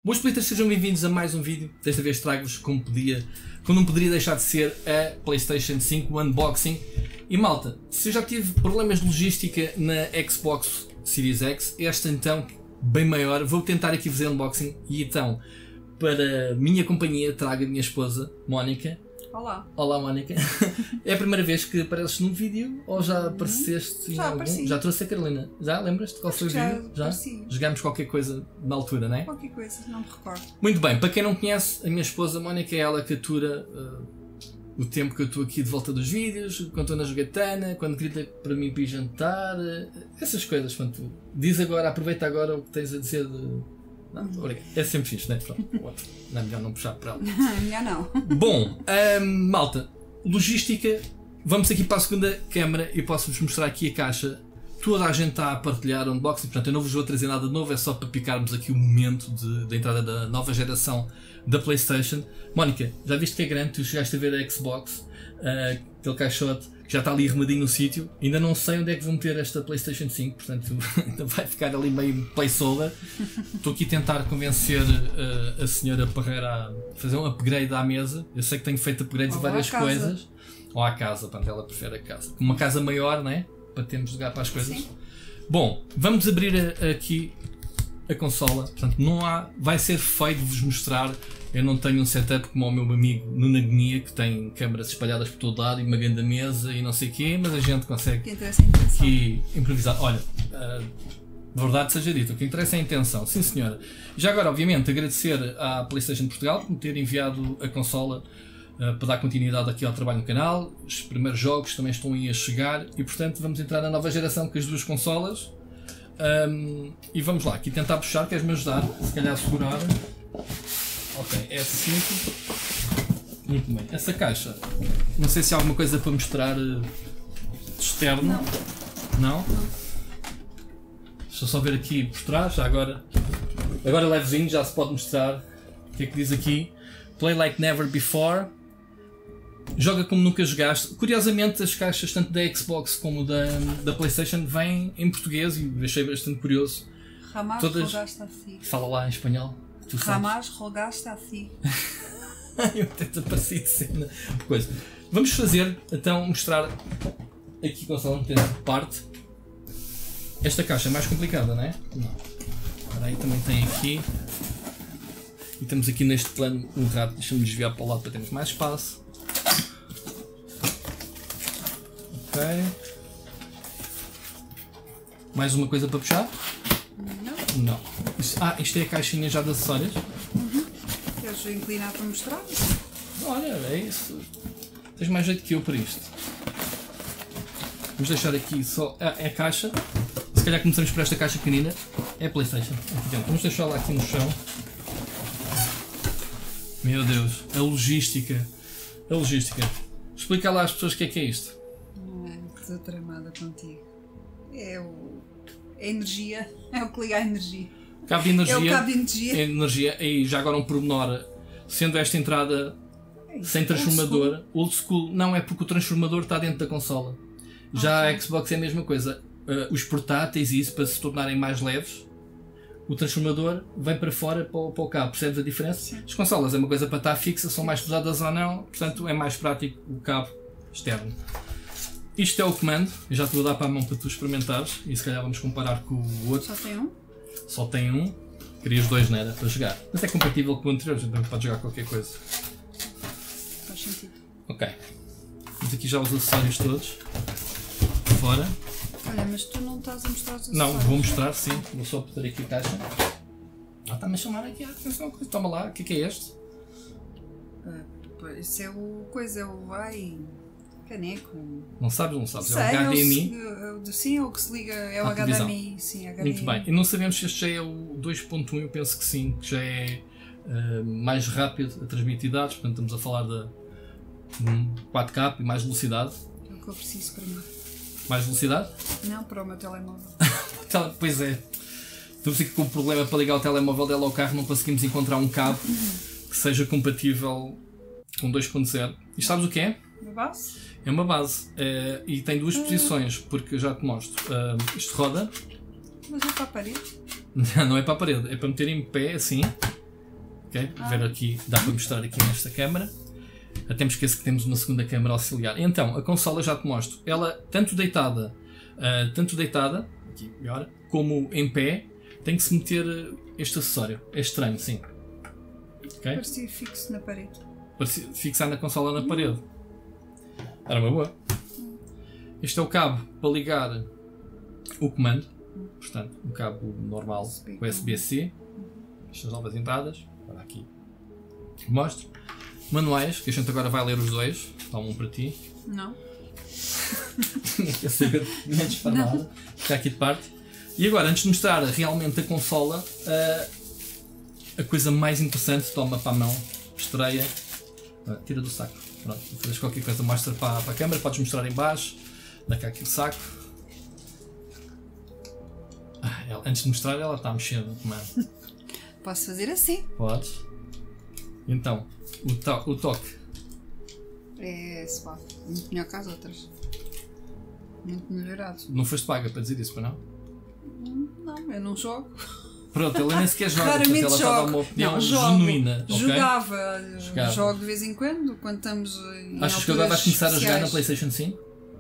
Boas splitters, sejam bem-vindos a mais um vídeo. Desta vez trago-vos, como não poderia deixar de ser, a PlayStation 5 Unboxing. E malta, se eu já tive problemas de logística na Xbox Series X, esta então, bem maior, vou tentar aqui fazer unboxing. E então, para minha companhia, trago a minha esposa, Mónica. Olá. Olá, Mónica. É a primeira vez que apareces num vídeo ou já apareceste? Já apareci. Já trouxe a Carolina. Já lembras-te qual foi o vídeo? Já? Jogámos qualquer coisa na altura, não é? Qualquer coisa, não me recordo. Muito bem, para quem não conhece, a minha esposa Mónica é ela que atura o tempo que eu estou aqui de volta dos vídeos, quando estou na jogatana, quando grita para mim para ir jantar, essas coisas. Portanto, diz agora, aproveita agora o que tens a dizer de... Não, obrigado. É sempre fixe, não é? Pronto, não é melhor não puxar para ela. Melhor não. Bom, malta, logística. Vamos aqui para a segunda câmara e posso-vos mostrar aqui a caixa. Toda a gente está a partilhar o unboxing, portanto eu não vos vou trazer nada de novo, é só para picarmos aqui o momento da entrada da nova geração da PlayStation. Mónica, já viste que é grande? Tu chegaste a ver a Xbox, aquele caixote que já está ali arrumadinho no sítio. Ainda não sei onde é que vou meter esta PlayStation 5, portanto ainda vai ficar ali meio placeholder. Estou aqui a tentar convencer a senhora Parreira a fazer um upgrade à mesa. Eu sei que tenho feito upgrades a várias coisas. Ou à casa, portanto ela prefere a casa. Uma casa maior, não é? Para termos lugar para as coisas. Sim. Bom, vamos abrir aqui a consola. Portanto, não há, vai ser feio de vos mostrar. Eu não tenho um setup como o meu amigo Nuno Agonia, que tem câmaras espalhadas por todo lado e uma grande mesa e não sei o quê, mas a gente consegue aqui improvisar. Olha, verdade seja dita, o que interessa é a intenção. Sim, senhora. Já agora, obviamente, agradecer à PlayStation Portugal por me ter enviado a consola para dar continuidade aqui ao trabalho no canal. Os primeiros jogos também estão aí a chegar e, portanto, vamos entrar na nova geração com as duas consolas. E vamos lá, aqui tentar puxar, queres-me ajudar? Se calhar segurar. Ok, é simples. Muito bem. Essa caixa, não sei se há alguma coisa para mostrar de externo. Não? Deixa eu só ver aqui por trás, já agora. Agora levezinho, já se pode mostrar. O que é que diz aqui? Play like never before. Joga como nunca jogaste. Curiosamente, as caixas tanto da Xbox como da PlayStation vêm em português e achei bastante curioso. Jamás rogaste assim. Fala lá em espanhol. Jamás rogaste assim. Eu tento aparecer cena. Coisa. Vamos fazer, então, mostrar aqui com a consola de parte. Esta caixa é mais complicada, não é? Não. Agora aí também tem aqui. E temos aqui neste plano um rato. Deixa-me desviar para o lado para termos mais espaço. Ok. Mais uma coisa para puxar? Não. Isto é a caixinha já de acessórios? Queres inclinar para mostrar? Olha, é isso. Tens mais jeito que eu para isto. Vamos deixar aqui só a caixa. Se calhar começamos por esta caixa pequenina. É a PlayStation. Vamos deixá-la aqui no chão. Meu Deus, a logística. A logística. Explica lá às pessoas o que é isto. Estou tramada contigo. É a energia. É o que liga à energia. Cabo de energia. É o cabo de energia. Energia. E já agora um pormenor. Sendo esta entrada sem transformador, old school, não é porque o transformador está dentro da consola. Já a Xbox é a mesma coisa. Os portáteis e isso, para se tornarem mais leves, o transformador vem para fora para o cabo. Percebes a diferença? Sim. As consolas é uma coisa para estar fixa, são mais pesadas ou não, portanto é mais prático o cabo externo. Isto é o comando, eu já te vou dar para a mão para tu experimentares e se calhar vamos comparar com o outro. Só tem um? Só tem um. Querias dois, não era? Para jogar. Mas é compatível com o anterior, então pode jogar qualquer coisa. Faz sentido. Ok. Temos aqui já os acessórios todos. Fora. Olha, mas tu não estás a mostrar os acessórios? Não, vou mostrar, sim. Vou só botar aqui a caixa. Está-me a chamar aqui a atenção. Toma lá, o que é este? Isso é o coisa, é o caneco. Não sabes? Sei, é o HDMI. Sim, é o que se liga, é o HDMI. Sim, HDMI. Muito bem. E não sabemos se este já é o 2.1, eu penso que sim, que já é mais rápido a transmitir dados, portanto estamos a falar de 4K e mais velocidade. É o que eu preciso para mim. Mais velocidade? Não, para o meu telemóvel. Pois é. Estamos aqui com o problema para ligar o telemóvel dela ao carro, não conseguimos encontrar um cabo que seja compatível com 2.0. E sabes o que é? Uma base? É uma base. E tem duas posições, porque eu já te mostro. Isto roda. Mas é para a parede? Não é para a parede, é para meter em pé assim. ok? Ver aqui, dá para mostrar aqui nesta câmara. Até me esqueço que temos uma segunda câmara auxiliar. Então, a consola já te mostro. Ela, tanto deitada, aqui melhor, como em pé, tem que se meter este acessório. É estranho, sim. Okay? Parecia fixo na parede. Parecia fixar na consola na parede. Era uma boa. Este é o cabo para ligar o comando. Portanto, um cabo normal USB-C. Estas novas entradas. Olha aqui. Mostro. Manuais, que a gente agora vai ler os dois. Toma um para ti. Não. Quer saber menos para nada. Fica aqui de parte. E agora, antes de mostrar realmente a consola, a coisa mais interessante, toma para a mão, estreia, tira do saco. Pronto, fazes qualquer coisa, mostra para a câmera, podes mostrar em baixo, dá cá aqui o saco. Antes de mostrar, ela está a mexer no comando. Posso fazer assim? Podes. Então, o toque. É suave. Muito melhor que as outras. Muito melhorado. Não foste paga para dizer isso, para não? Não, eu não jogo. Pronto, ela nem sequer joga, portanto Raramente ela está a dar jogo. uma opinião Não, jogo. genuína. Okay? Jogava. Jogo de vez em quando estamos em Achas que agora vais começar especiais. a jogar na PlayStation 5?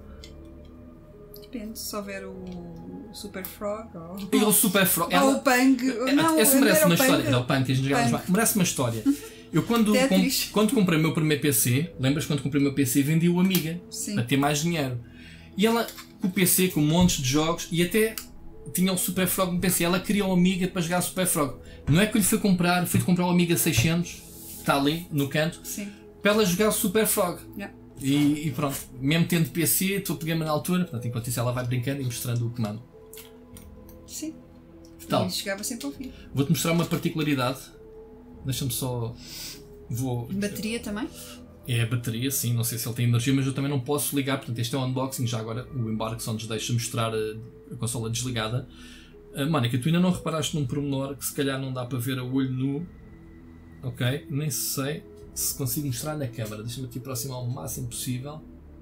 Depende, se houver o Super Frog ou... E o Super Frog. Ou o Pang. Não, esse merece era uma o Pang. história. Era o Punk que a gente jogava mais. Merece uma história. Eu quando comprei o meu primeiro PC, lembras quando comprei o meu PC, vendi o Amiga. Sim. Para ter mais dinheiro. E ela, com o PC, com montes de jogos, e até tinha o Super Frog no PC. Ela queria o Amiga para jogar Super Frog. Não é que eu lhe fui comprar o Amiga 600, que está ali no canto, Sim. para ela jogar o Super Frog. Yeah. E pronto, mesmo tendo PC, estou a pegar-me na altura, portanto, enquanto isso ela vai brincando e mostrando o comando. Sim. Tal. E chegava sempre ao fim. Vou-te mostrar uma particularidade. Deixa-me só. Bateria também? É a bateria, sim, não sei se ele tem energia, mas eu também não posso ligar, portanto este é o unboxing, já agora o embarque só nos deixa mostrar a consola desligada. Mónica, tu ainda não reparaste num pormenor que se calhar não dá para ver a olho nu, ok? Nem sei se consigo mostrar na câmara, deixa-me aqui aproximar o máximo possível.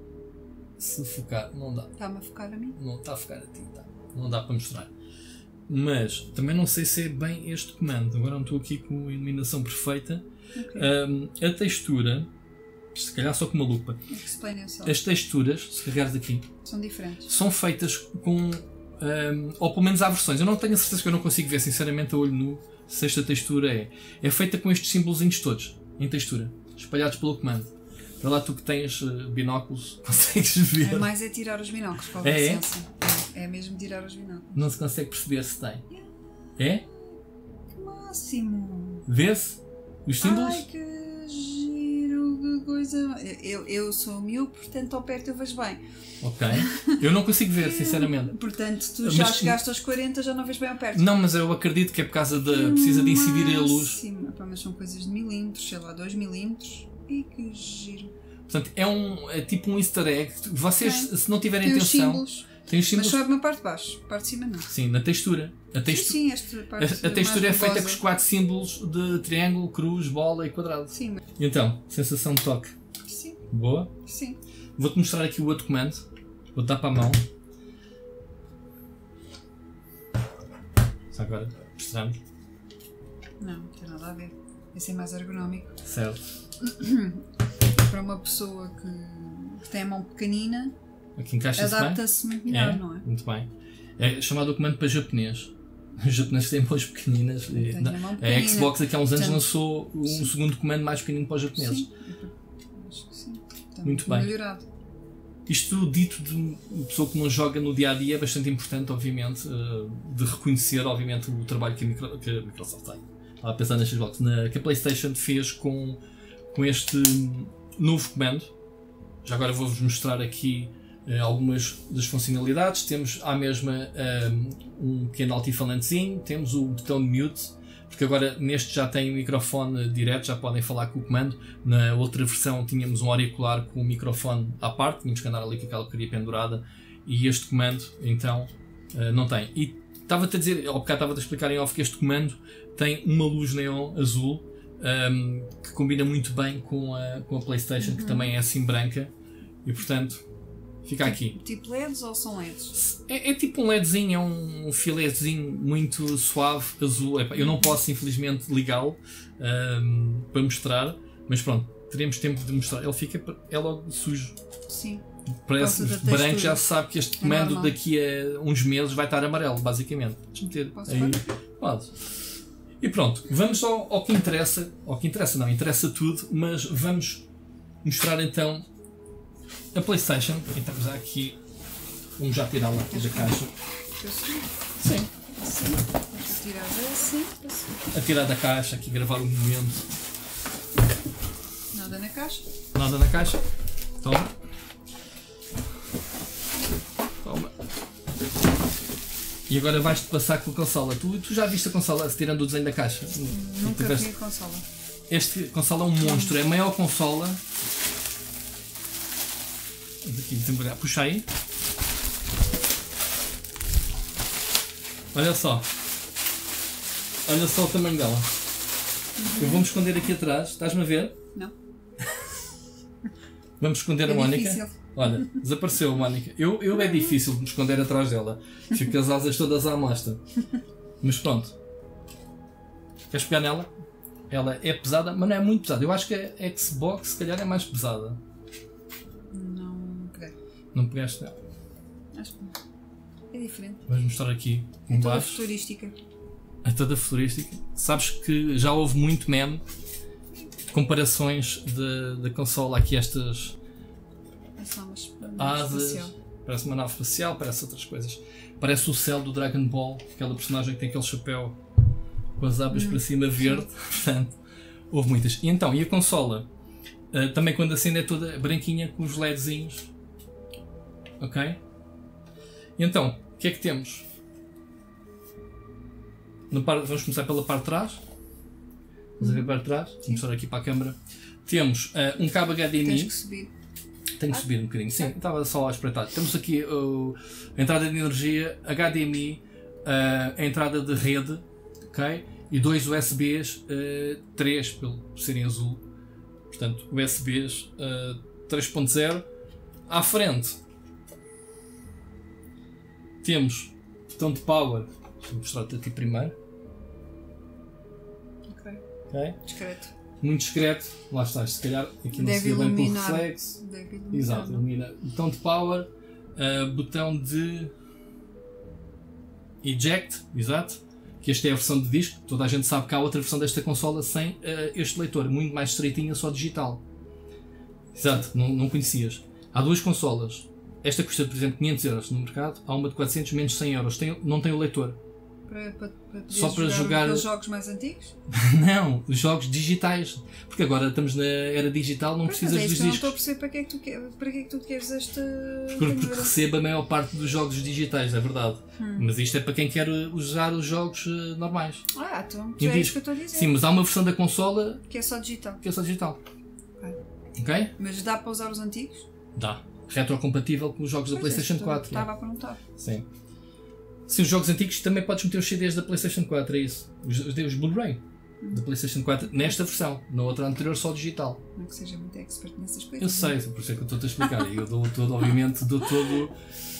Se focar, não dá. Está-me a focar a mim? Não está a focar a ti, tá? Não dá para mostrar. Mas também não sei se é bem este comando, agora não estou aqui com a iluminação perfeita. Okay. A textura, se calhar só com uma lupa, as texturas, se carregares aqui, são diferentes. São feitas com, ou pelo menos há versões, eu não tenho a certeza que eu não consigo ver sinceramente a olho nu se esta textura é feita com estes símbolozinhos todos, em textura, espalhados pelo comando. Para lá tu que tens binóculos, consegues ver. É mais tirar os binóculos, com é? licença. É mesmo tirar os binóculos. Não se consegue perceber se tem. É? Que máximo! Vê-se? Os símbolos? Ai, que giro, que coisa. Eu sou miúdo, portanto ao perto eu vejo bem. Ok. Eu não consigo ver, sinceramente. Portanto, tu já chegaste aos 40, já não vês bem ao perto. Não, mas eu acredito que é por causa de. Precisa de incidir a luz. Sim, mas são coisas de milímetros, sei lá, 2 milímetros. E que giro. Portanto, é tipo um easter egg. Vocês, se não tiverem tem atenção. Tem os símbolos. Mas só na parte de baixo, parte de cima não. Sim, na textura. Sim, esta parte a textura é feita com os 4 símbolos de triângulo, cruz, bola e quadrado. Sim. E então, sensação de toque. Sim. Boa? Sim. Vou-te mostrar aqui o outro comando. Vou-te dar para a mão. Só agora, mostramos. Não tem nada a ver. Esse é mais ergonómico. Certo. Para uma pessoa que tem a mão pequenina, aqui encaixa-se bem. Adapta-se muito melhor, não é? Muito bem. É chamado o comando para japonês. Os japoneses têm mãos pequeninas. A Xbox aqui há uns anos lançou um segundo comando mais pequenino para os japoneses. Sim. Acho que sim. Está muito bem. Melhorado. Isto dito de uma pessoa que não joga no dia a dia é bastante importante, obviamente, de reconhecer, obviamente, o trabalho que a Microsoft tem. Estava a pensar na Xbox, que a PlayStation fez com este novo comando. Já agora vou-vos mostrar aqui algumas das funcionalidades. Temos à mesma um pequeno altifalantezinho, temos o botão de mute, porque agora neste já tem o microfone direto, já podem falar com o comando. Na outra versão tínhamos um auricular com o microfone à parte, tínhamos que andar ali com aquela porcaria pendurada, e este comando então não tem. E estava-te a dizer, ao bocado estava-te a explicar em off que este comando tem uma luz neon azul que combina muito bem com a PlayStation, que também é assim branca, e portanto Fica aqui. Tipo LEDs ou são LEDs? É tipo um LEDzinho, é um filetezinho muito suave, azul. Eu não posso, infelizmente, ligá-lo para mostrar, mas pronto, teremos tempo de mostrar. Ele fica, é logo sujo. Sim. Parece branco, já se sabe que este comando daqui a uns meses vai estar amarelo, basicamente. Deixa-me ter aí. Pode. E pronto, vamos ao que interessa. Ao que interessa, não, interessa tudo, mas vamos mostrar então a PlayStation. Então já aqui, vamos já tirá-la aqui da caixa. Sim. Assim. Tirar assim. A tirar da caixa, aqui gravar um momento. Nada na caixa. Nada na caixa. Toma. Toma. E agora vais-te passar com a consola. Tu já viste a consola tirando o desenho da caixa? Nunca vi a consola. Este consola é um monstro, é a maior consola. Vamos aqui desembrulhar. Puxa aí. Olha só. Olha só o tamanho dela. Eu vou-me esconder aqui atrás. Estás-me a ver? Não. Vamos esconder a Mónica. Difícil. Olha, desapareceu a Mónica. Eu é difícil me esconder atrás dela. Fico com as asas todas à mostra. Mas pronto. Queres pegar nela? Ela é pesada, mas não é muito pesada. Eu acho que a Xbox se calhar é mais pesada. Não peguei. Não pegaste nela? Acho que não. É diferente. Vamos mostrar aqui É toda embaixo. futurística. É toda futurística. Sabes que já houve muito meme de comparações da consola aqui, estas asas. Parece uma nave espacial, parece outras coisas. Parece o céu do Dragon Ball, aquela personagem que tem aquele chapéu com as abas para cima verde. Portanto, houve muitas. E então, e a consola? Também quando acende é toda branquinha com os LEDzinhos. Ok? E então, o que é que temos? Vamos começar pela parte de trás. Vamos ver para trás. Vou mostrar aqui para a câmera. Temos um cabo HDMI. Tens que subir. Tenho que subir um bocadinho. Sim, estava só a espreitar. Temos aqui a entrada de energia, HDMI, a entrada de rede, ok? E dois USBs, 3 por serem azul. Portanto, USBs 3.0. À frente temos botão de power. Deixa-me mostrar-te aqui primeiro. Ok? Discreto. Muito discreto. Lá está, se calhar aqui não se vê bem pelo reflexo. Exato, ilumina. Botão de power, botão de eject, exato. Que esta é a versão de disco. Toda a gente sabe que há outra versão desta consola sem este leitor, muito mais estreitinha, só digital. Exato, não conhecias. Há duas consolas. Esta custa, por exemplo, 500 euros no mercado. Há uma de 400, menos 100 euros. Não tem o leitor. Só para jogar os jogos mais antigos? Não, os jogos digitais. Porque agora estamos na era digital, não precisas dos discos. Não estou a perceber para que é que tu queres este. Porque recebe a maior parte dos jogos digitais, é verdade. Mas isto é para quem quer usar os jogos normais. Então é isso que eu estou a dizer. Sim, mas há uma versão da consola que é só digital. Ok? Mas dá para usar os antigos? Dá. Retrocompatível com os jogos da PlayStation 4. Estava a perguntar. Sim. Sim, os jogos antigos também podes meter os CDs da PlayStation 4, é isso. Os Blu-ray da PlayStation 4 nesta versão, na outra anterior só digital. Não é que seja muito expert nessas coisas. Eu sei, por isso é que eu estou-te a explicar. Eu dou todo, obviamente, dou todo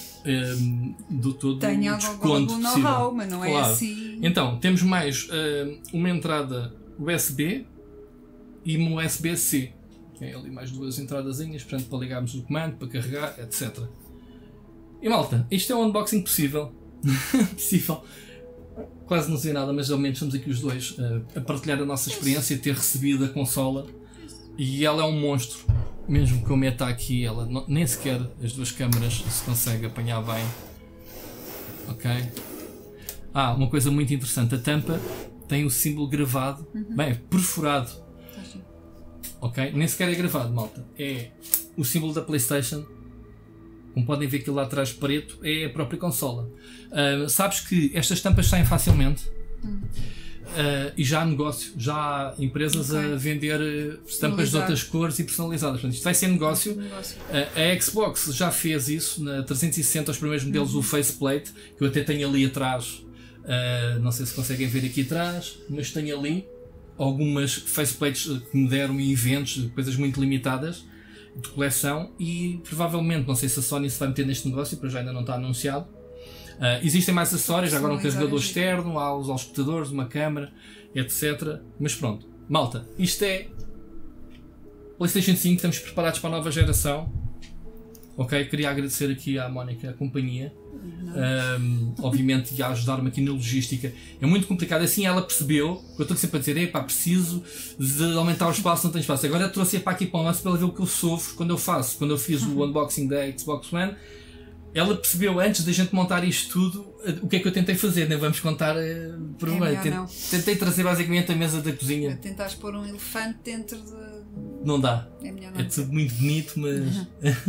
tenho desconto algum know-how, mas não é assim. Então, temos mais uma entrada USB e uma USB-C. Tem ali mais duas entradazinhas, portanto, para ligarmos o comando, para carregar, etc. E malta, isto é um unboxing possível. Possível. Quase não sei nada, mas ao menos estamos aqui os dois a partilhar a nossa experiência, ter recebido a consola. E ela é um monstro. Mesmo que eu meta aqui, ela nem sequer as duas câmaras se consegue apanhar bem. Ok? Uma coisa muito interessante. A tampa tem o símbolo gravado, bem, perfurado. Ok? Nem sequer é gravado, malta. É o símbolo da PlayStation. Como podem ver aquilo lá atrás preto, é a própria consola. Sabes que estas tampas saem facilmente e já há negócio, já há empresas a vender tampas de outras cores e personalizadas. Portanto, isto vai ser negócio. A Xbox já fez isso na 360, os primeiros modelos, o faceplate, que eu até tenho ali atrás. Não sei se conseguem ver aqui atrás, mas tenho ali algumas faceplates que me deram em eventos, coisas muito limitadas. de coleção e provavelmente, não sei se a Sony se vai meter neste negócio, para já ainda não está anunciado. Existem mais acessórios, agora um carregador externo, há os auscultadores, uma câmera, etc. Mas pronto, malta, isto é PlayStation 5, estamos preparados para a nova geração. Ok, queria agradecer aqui à Mónica a companhia, obviamente, e a ajudar-me aqui na logística. É muito complicado, assim ela percebeu, eu estou sempre a dizer, epá, preciso de aumentar o espaço, não tenho espaço. Agora eu trouxe-a para aqui para o lance para ela ver o que eu sofro quando eu fiz o unboxing da Xbox One. Ela percebeu antes da gente montar isto tudo o que é que eu tentei fazer, nem vamos contar por tentei trazer basicamente a mesa da cozinha. Tentaste pôr um elefante dentro de... Não dá. É melhor não. É tudo muito bonito, mas...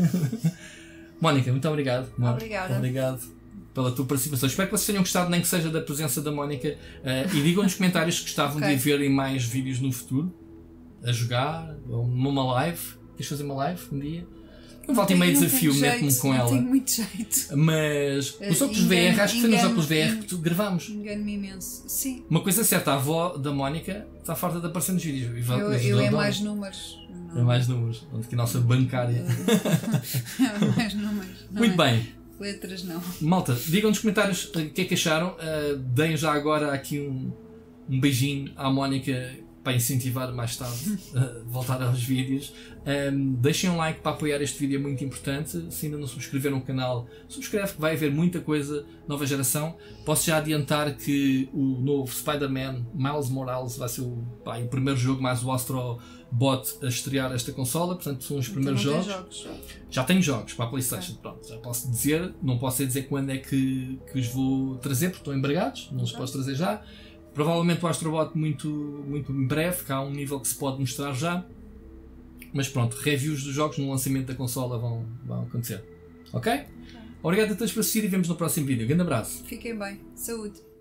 Mónica, muito obrigado. Obrigada. Obrigado pela tua participação. Espero que vocês tenham gostado, nem que seja da presença da Mónica. E digam nos comentários se gostavam de ver em mais vídeos no futuro. A jogar, ou numa live. Queres fazer uma live um dia? Eu volto em meio desafio, meto-me com ela. Não tenho muito jeito. Mas os óculos VR, acho que foi nos óculos VR que gravámos. Engano-me imenso. Sim. Uma coisa certa, a avó da Mónica está farta de aparecer nos vídeos. Eu é mais números. É mais números. Onde que a nossa bancária. É mais números. Muito bem. Letras não. Malta, digam nos comentários o que é que acharam. Deem já agora aqui um beijinho à Mónica para incentivar mais tarde a voltar aos vídeos. Deixem um like para apoiar este vídeo, é muito importante. Se ainda não subscreveram o canal, subscreve, que vai haver muita coisa, nova geração. Posso já adiantar que o novo Spider-Man Miles Morales vai ser o primeiro jogo, mais o Astro Bot a estrear esta consola, portanto são os primeiros jogos. Já tenho jogos para a PlayStation, pronto, já posso dizer, não posso dizer quando é que os vou trazer, porque estão embargados, não os posso trazer já. Provavelmente o Astrobot muito em breve, que há um nível que se pode mostrar já. Mas pronto, reviews dos jogos no lançamento da consola vão acontecer. Ok? Obrigado a todos por assistir e vemos no próximo vídeo. Grande abraço. Fiquem bem. Saúde.